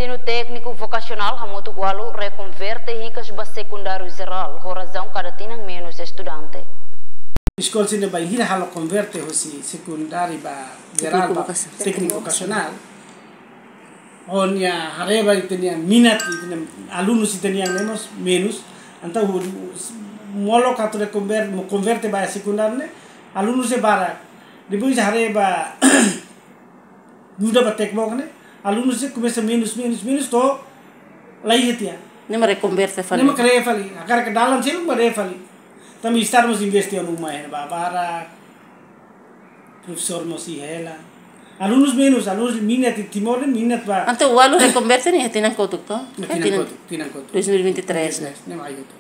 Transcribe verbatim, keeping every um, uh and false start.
ensino técnico vocacional hamutu walu reconverte ricas ba secundário geral, razão cada tinang menos estudante. Escola sini ba hira halo converte hosi secundário ba geral ba técnico vocacional. Onya hareba itenia minat itenia alunos itenia menos menos anta molo katore converte mo converte ba secundário ne alunos e bara depois hareba muda ba tekmo ne alunos e começa menos menos menos to lai etia nem reconverte fali nem kare fali agar ke dalam sel mo re fali também estarmos investindo uma é ba para professor mo si hela alunos menos alunos minat timor minat ba anto walu reconverte ni tinang kotuk to tinang kotuk tinang kotuk dua ribu dua puluh tiga nem ayo